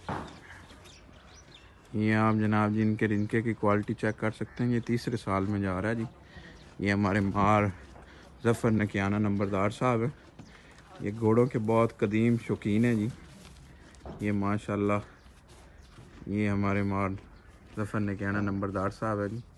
ये आप जनाब जी इनके रिनके की क्वालिटी चेक कर सकते हैं। ये तीसरे साल में जा रहा है जी। ये हमारे मार ज़फ़र नकियाना नंबरदार साहब है। ये घोड़ों के बहुत कदीम शौकीन है जी। ये माशाल्लाह ये हमारे मार ज़फ़र नकियाना नंबरदार साहब है जी।